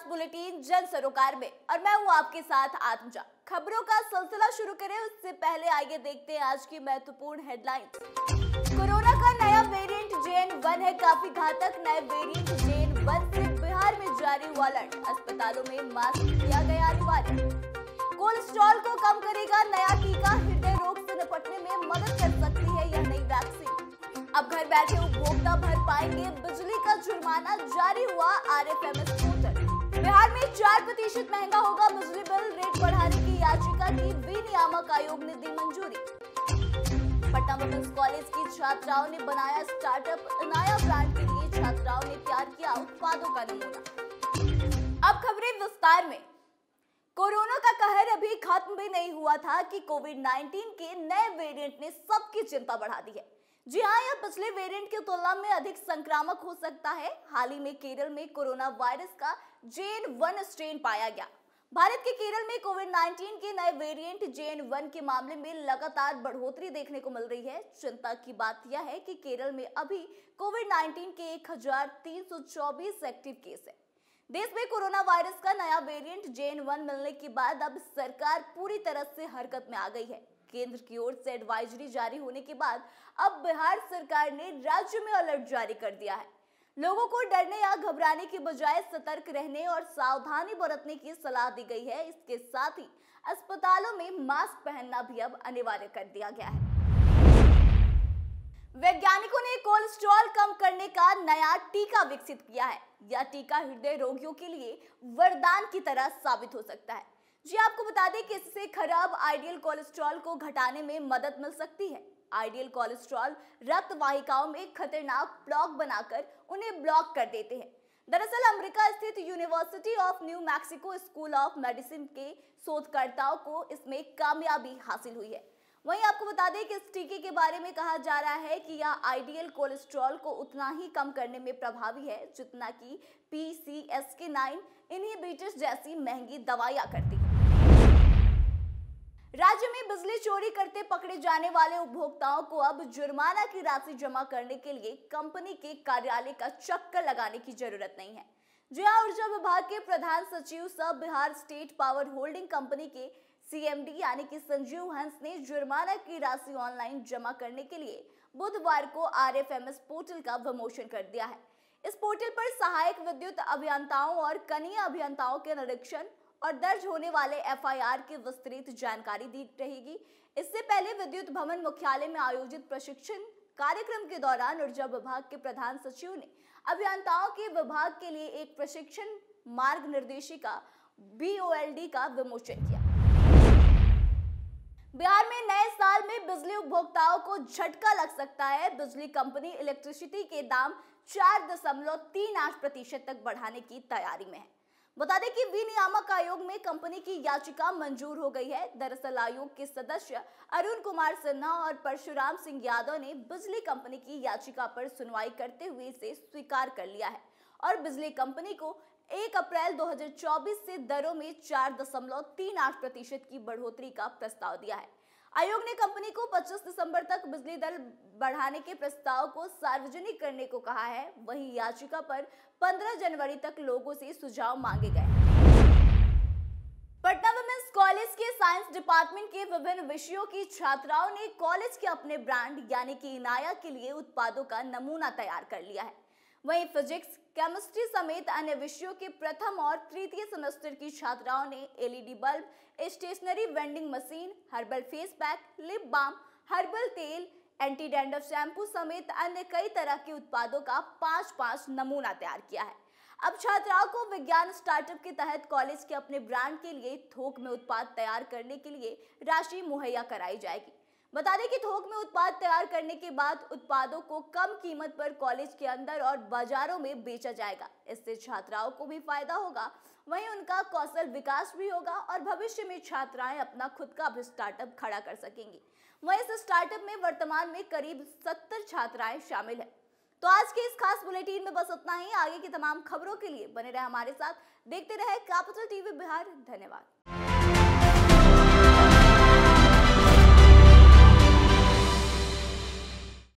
Bulletin जन सरोकार में और मैं हूं आपके साथ आत्मजा। खबरों का सिलसिला शुरू करें उससे पहले आइए देखते हैं आज की महत्वपूर्ण हेडलाइंस। कोरोना का नया वेरिएंट JN1 है काफी घातक। नए वेरिएंट JN1 से बिहार में जारी हुआ अलर्ट। अस्पतालों में मास्क किया गया अनिवार्य। कोलेस्ट्रॉल को कम करेगा नया टीका। हृदय रोग से निपटने में मदद कर सकती है यह नई वैक्सीन। अब घर बैठे उपभोक्ता भर पाएंगे बिजली का जुर्माना। जारी हुआ RFMS पोर्टल। बिहार में 4% महंगा होगा बिजली बिल। रेट बढ़ाने की याचिका की विनियामक आयोग ने दी मंजूरी। पटना वुमेन्स कॉलेज की छात्राओं ने बनाया स्टार्टअप। नया ब्रांड के लिए छात्राओं ने तैयार किया उत्पादों का नमूना। अब खबरें विस्तार में। कोरोना का कहर अभी खत्म भी नहीं हुआ था कि कोविड-19 के नए वेरिएंट ने सबकी चिंता बढ़ा दी है। जी हाँ, यह पिछले वेरिएंट की तुलना में अधिक संक्रामक हो सकता है। हाल ही में केरल में कोरोना वायरस का JN1 स्ट्रेन पाया गया। भारत के केरल में कोविड-19 के नए वेरिएंट JN1 के मामले में लगातार बढ़ोतरी देखने को मिल रही है। चिंता की बात यह है कि केरल में अभी कोविड-19 के 1324 एक्टिव केस है। देश में कोरोना वायरस का नया वेरिएंट JN1 मिलने के बाद अब सरकार पूरी तरह से हरकत में आ गई है। केंद्र की ओर से एडवाइजरी जारी होने के बाद अब बिहार सरकार ने राज्य में अलर्ट जारी कर दिया है। लोगों को डरने या घबराने की बजाय सतर्क रहने और सावधानी बरतने की सलाह दी गई है। इसके साथ ही अस्पतालों में मास्क पहनना भी अब अनिवार्य कर दिया गया है। वैज्ञानिकों ने कोलेस्ट्रॉल कम करने का नया टीका विकसित किया है। यह टीका हृदय रोगियों के लिए वरदान की तरह साबित हो सकता है। जी आपको बता दें कि इससे खराब आईडीएल कोलेस्ट्रॉल को घटाने में मदद मिल सकती है। आईडीएल कोलेस्ट्रॉल रक्त वाहिकाओं में खतरनाक प्लॉक बनाकर उन्हें ब्लॉक कर देते हैं। दरअसल अमेरिका स्थित university of New Mexico school of medicine के शोधकर्ताओं को इसमें कामयाबी हासिल हुई है। वहीं आपको बता दें कि इस टीके के बारे में कहा जा रहा है कि यह आईडीएल कोलेस्ट्रॉल को उतना ही कम करने में प्रभावी है जितना कि PCSK9 इनहिबिटर्स जैसी महंगी दवाइयां करती है। राज्य में बिजली चोरी करते पकड़े जाने वाले उपभोक्ताओं को अब जुर्माना की राशि जमा करने के लिए कंपनी के कार्यालय का चक्कर लगाने की जरूरत नहीं है। जी हाँ, ऊर्जा विभाग के प्रधान सचिव सह Bihar state power holding company के CMD यानी कि संजीव हंस ने जुर्माना की राशि ऑनलाइन जमा करने के लिए बुधवार को RFMS पोर्टल का विमोचन कर दिया है। इस पोर्टल पर सहायक विद्युत अभियंताओं और कनीय अभियंताओं के निरीक्षण और दर्ज होने वाले FIR की विस्तृत जानकारी दी रहेगी। इससे पहले विद्युत भवन मुख्यालय में आयोजित प्रशिक्षण कार्यक्रम के दौरान ऊर्जा विभाग के प्रधान सचिव ने अभियंताओं के विभाग के लिए एक प्रशिक्षण मार्ग निर्देशिका BOLD का विमोचन किया। बिहार में नए साल में बिजली उपभोक्ताओं को झटका लग सकता है। बिजली कंपनी इलेक्ट्रिसिटी के दाम 4.38% तक बढ़ाने की तैयारी में है। बता दें कि विनियामक आयोग में कंपनी की याचिका मंजूर हो गई है। दरअसल आयोग के सदस्य अरुण कुमार सिन्हा और परशुराम सिंह यादव ने बिजली कंपनी की याचिका पर सुनवाई करते हुए इसे स्वीकार कर लिया है और बिजली कंपनी को 1 अप्रैल 2024 से दरों में 4.38% की बढ़ोतरी का प्रस्ताव दिया है। आयोग ने कंपनी को 25 दिसंबर तक बिजली दर बढ़ाने के प्रस्ताव को सार्वजनिक करने को कहा है। वहीं याचिका पर 15 जनवरी तक लोगों से सुझाव मांगे गए। पटना वुमेन्स कॉलेज के साइंस डिपार्टमेंट के विभिन्न विषयों की छात्राओं ने कॉलेज के अपने ब्रांड यानी कि इनाया के लिए उत्पादों का नमूना तैयार कर लिया है। वहीं फिजिक्स, केमिस्ट्री समेत अन्य विषयों के प्रथम और तृतीय सेमेस्टर की छात्राओं ने LED bulb, stationery vending machine, herbal face pack, lip balm, herbal तेल, एंटी डैंड्रफ शैम्पू समेत अन्य कई तरह के उत्पादों का 5-5 नमूना तैयार किया है। अब छात्राओं को विज्ञान स्टार्टअप के तहत कॉलेज के अपने ब्रांड के लिए थोक में उत्पाद तैयार करने के लिए राशि मुहैया कराई जाएगी। बता दें कि थोक में उत्पाद तैयार करने के बाद उत्पादों को कम कीमत पर कॉलेज के अंदर और बाजारों में बेचा जाएगा। इससे छात्राओं को भी फायदा होगा, वहीं उनका कौशल विकास भी होगा और भविष्य में छात्राएं अपना खुद का भी स्टार्टअप खड़ा कर सकेंगी। वहीं इस स्टार्टअप में वर्तमान में करीब 70 छात्राएं शामिल हैं। तो आज के इस खास बुलेटिन में बस इतना ही। आगे की तमाम खबरों के लिए बने रहे हमारे साथ, देखते रहे कैपिटल TV बिहार। धन्यवाद।